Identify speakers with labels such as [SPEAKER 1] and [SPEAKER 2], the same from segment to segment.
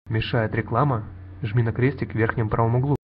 [SPEAKER 1] Мешает реклама? Жми на крестик в верхнем правом углу.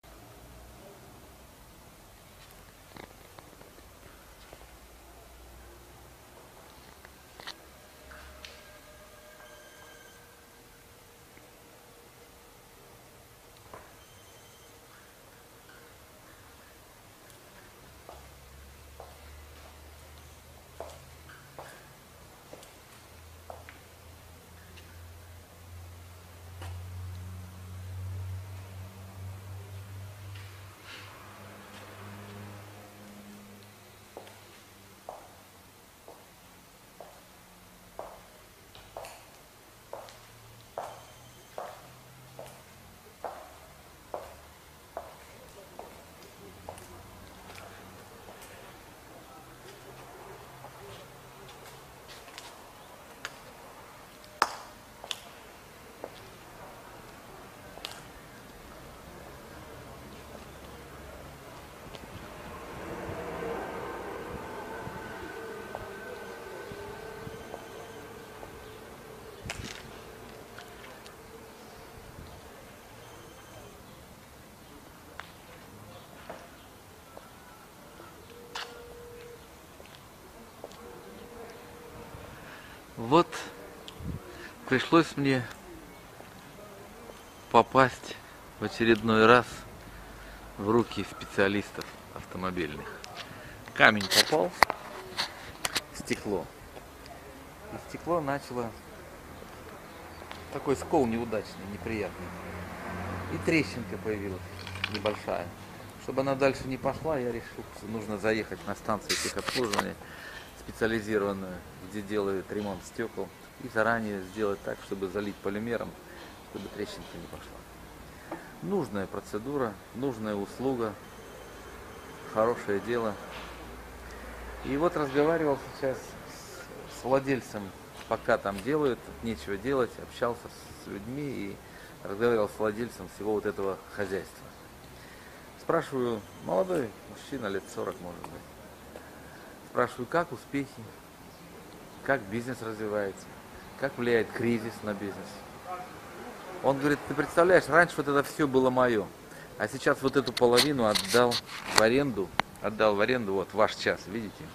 [SPEAKER 2] Вот пришлось мне попасть в очередной раз в руки специалистов автомобильных. Камень попал в стекло. И стекло начало такой скол неудачный, неприятный. И трещинка появилась небольшая. Чтобы она дальше не пошла, я решил, что нужно заехать на станцию техобслуживания специализированную, где делают ремонт стекол, и заранее сделать так, чтобы залить полимером, чтобы трещинка не пошла. Нужная процедура, нужная услуга, хорошее дело. И вот разговаривал сейчас с владельцем, пока там делают, нечего делать, общался с людьми и разговаривал с владельцем всего вот этого хозяйства. Спрашиваю, молодой мужчина, лет 40 может быть. Спрашиваю, как успехи, как бизнес развивается, как влияет кризис на бизнес. Он говорит, ты представляешь, раньше вот это все было мое, а сейчас вот эту половину отдал в аренду, вот ваш час, видите?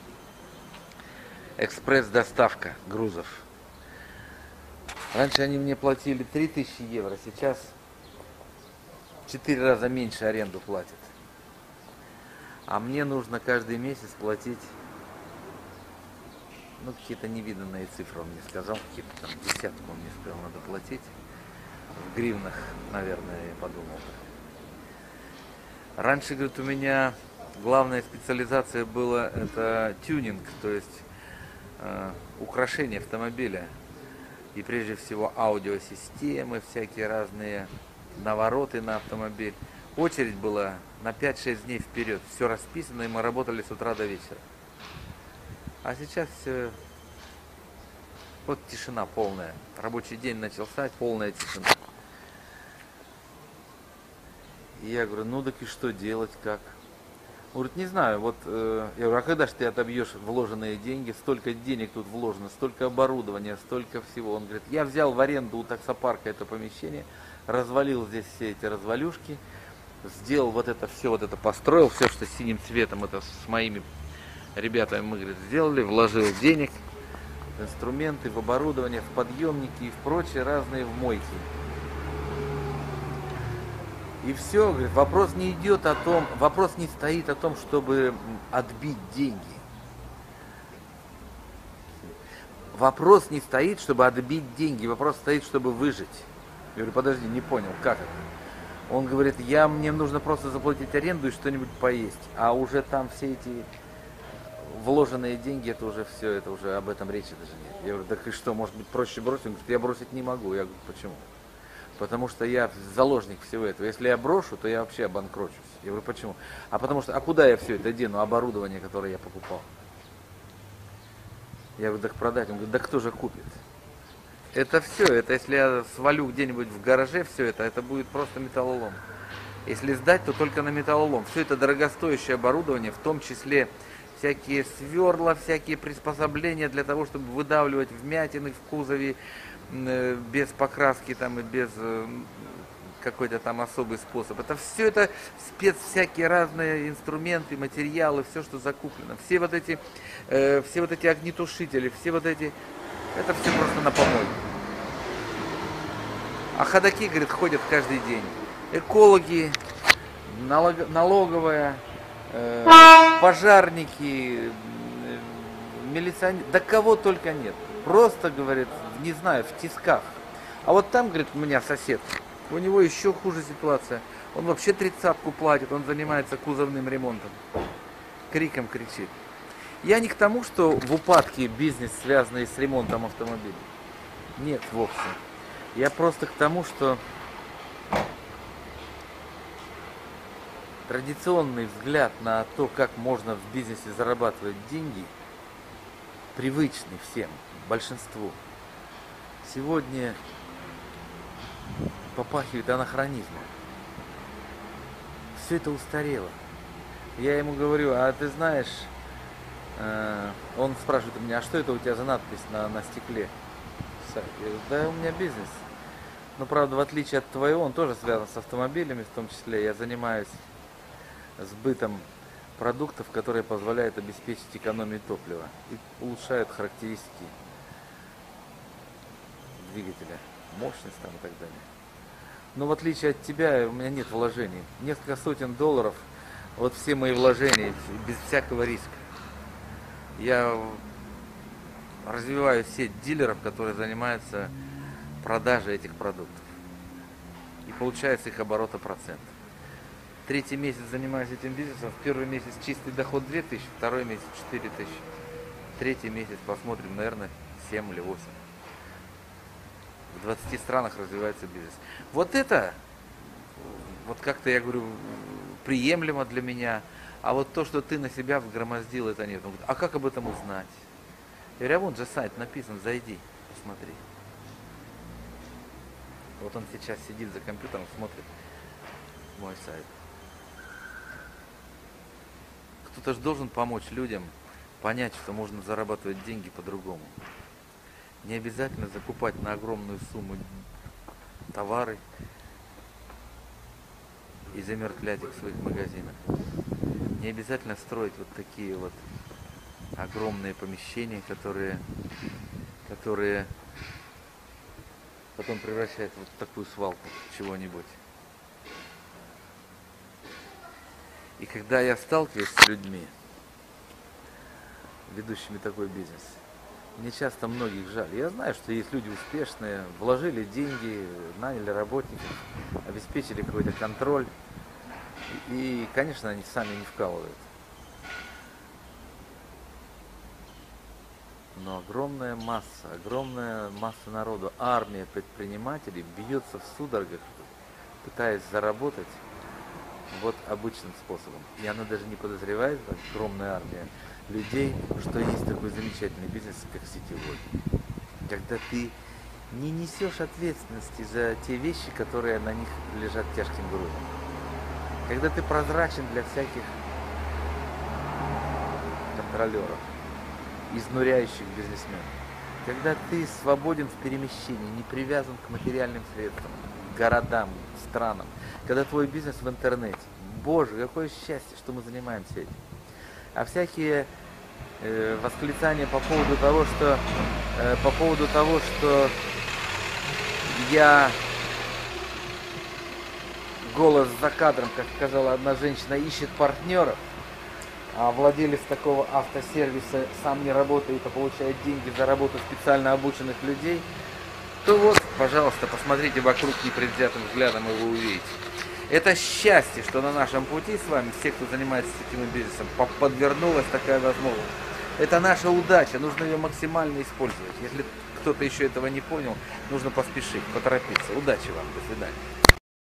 [SPEAKER 2] Экспресс-доставка грузов. Раньше они мне платили 3000 евро, сейчас 4 раза меньше аренду платят. А мне нужно каждый месяц платить, ну, какие-то невиданные цифры, он мне сказал, какие-то там десятку он мне сказал, надо платить. В гривнах, наверное, я подумал. Раньше, говорит, у меня главная специализация была это тюнинг, то есть украшение автомобиля. И прежде всего аудиосистемы, всякие разные навороты на автомобиль. Очередь была на 5-6 дней вперед. Все расписано, и мы работали с утра до вечера. А сейчас все... Вот тишина полная. Рабочий день начался, полная тишина. И я говорю, ну так и что делать, как? Он говорит, не знаю, вот, я говорю, а когда же ты отобьешь вложенные деньги, столько денег тут вложено, столько оборудования, столько всего. Он говорит, я взял в аренду у таксопарка это помещение, развалил здесь все эти развалюшки, сделал вот это все, вот это построил, все, что синим цветом, это с моими ребятами мы, говорит, сделали, вложил денег, в инструменты, в оборудование, в подъемники и в прочие разные в мойки. И все, говорит, вопрос не идет о том, вопрос не стоит о том, чтобы отбить деньги. Вопрос не стоит, чтобы отбить деньги, вопрос стоит, чтобы выжить. Я говорю, подожди, не понял, как это? Он говорит, мне нужно просто заплатить аренду и что-нибудь поесть, а уже там все эти вложенные деньги, это уже все, это уже об этом речи даже нет. Я говорю, так и что, может быть, проще бросить? Он говорит, я бросить не могу. Я говорю, почему? Потому что я заложник всего этого. Если я брошу, то я вообще обанкрочусь. Я говорю, почему? А потому что, а куда я все это дену? Оборудование, которое я покупал. Я говорю, так продать. Он говорит, да кто же купит? Это все, это если я свалю где-нибудь в гараже все это будет просто металлолом. Если сдать, то только на металлолом. Все это дорогостоящее оборудование, в том числе всякие сверла, всякие приспособления для того, чтобы выдавливать вмятины в кузове, без покраски там и без какой-то там особый способ. Это все это всякие разные инструменты, материалы, все, что закуплено. Все вот эти огнетушители, все вот эти, это все просто на помойку. А ходаки, говорит, ходят каждый день. Экологи, налоговая, пожарники, милиционеры, да кого только нет. Просто, говорит, не знаю, в тисках. А вот там, говорит, у меня сосед, у него еще хуже ситуация. Он вообще 30-ку платит, он занимается кузовным ремонтом. Криком кричит. Я не к тому, что в упадке бизнес, связанный с ремонтом автомобилей. Нет, вовсе. Я просто к тому, что традиционный взгляд на то, как можно в бизнесе зарабатывать деньги, привычный всем, большинству, сегодня попахивает анахронизмом. Все это устарело. Я ему говорю, а ты знаешь, он спрашивает у меня, а что это у тебя за надпись на стекле? Я говорю, да у меня бизнес. Но правда, в отличие от твоего, он тоже связан с автомобилями, в том числе. Я занимаюсь сбытом продуктов, которые позволяют обеспечить экономию топлива и улучшают характеристики двигателя, мощность там и так далее. Но в отличие от тебя, у меня нет вложений. Несколько сотен долларов, вот все мои вложения, без всякого риска. Я развиваю сеть дилеров, которые занимаются продажей этих продуктов. И получается их оборота процент. Третий месяц занимаюсь этим бизнесом. В первый месяц чистый доход 2000, второй месяц 4000. Третий месяц посмотрим, наверное, 7 или 8. В 20 странах развивается бизнес. Вот это, вот как-то я говорю, приемлемо для меня. А вот то, что ты на себя взгромоздил, это нет. Он говорит, а как об этом узнать? Я говорю, а вон же сайт написан, зайди, посмотри. Вот он сейчас сидит за компьютером, смотрит мой сайт. Кто-то же должен помочь людям понять, что можно зарабатывать деньги по-другому. Не обязательно закупать на огромную сумму товары и замертлять их в своих магазинах. Не обязательно строить вот такие вот огромные помещения, которые потом превращают вот в такую свалку чего-нибудь. И когда я сталкиваюсь с людьми, ведущими такой бизнес, мне часто многих жаль. Я знаю, что есть люди успешные, вложили деньги, наняли работников, обеспечили какой-то контроль. И, конечно, они сами не вкалывают. Но огромная масса народу, армия предпринимателей бьется в судорогах, пытаясь заработать вот обычным способом. И она даже не подозревает, огромная армия людей, что есть такой замечательный бизнес, как сетевой. Когда ты не несешь ответственности за те вещи, которые на них лежат тяжким грузом. Когда ты прозрачен для всяких контролеров, изнуряющих бизнесменов. Когда ты свободен в перемещении, не привязан к материальным средствам, городам, странам. Когда твой бизнес в интернете. Боже, какое счастье, что мы занимаемся этим. А всякие восклицания по поводу того, что я голос за кадром, как сказала одна женщина, ищет партнеров, а владелец такого автосервиса сам не работает, а получает деньги за работу специально обученных людей, то вот, пожалуйста, посмотрите вокруг непредвзятым взглядом, и вы увидите. Это счастье, что на нашем пути с вами, все, кто занимается сетевым бизнесом, подвернулась такая возможность. Это наша удача, нужно ее максимально использовать. Если кто-то еще этого не понял, нужно поспешить, поторопиться. Удачи вам, до свидания.